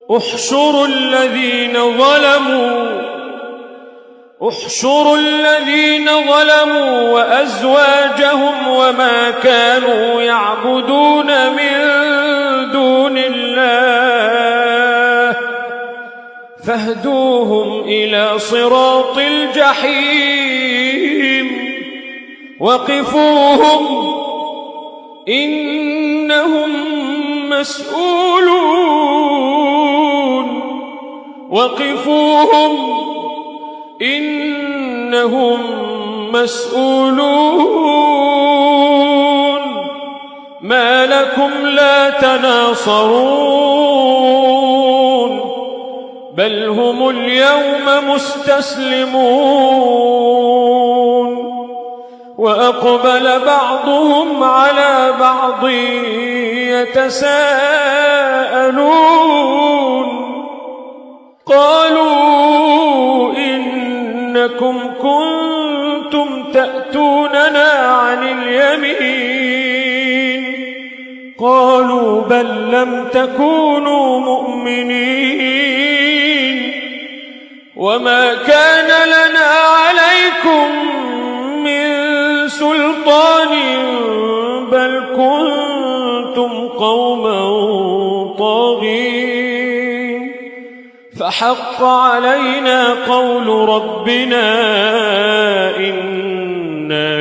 احشروا الذين ظلموا وأزواجهم وما كانوا يعبدون من دون الله فاهدوهم إلى صراط الجحيم وقفوهم إنهم مسؤولون ما لكم لا تناصرون بل هم اليوم مستسلمون وأقبل بعضهم على بعض يتساءلون قالوا إنكم كنتم تأتوننا عن اليمين قالوا بل لم تكونوا مؤمنين وما كان لنا عليكم من سلطان بل كنتم قوما طاغين فحق علينا قول ربنا إنا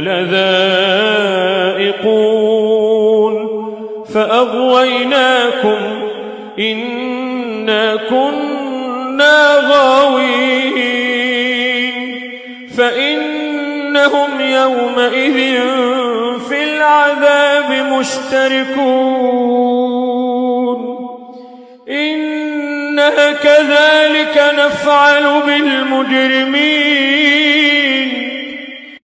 لذائقون فأغويناكم إنا كنا غاوين فإنهم يومئذ في العذاب مشتركون إنا كذلك نفعل بالمجرمين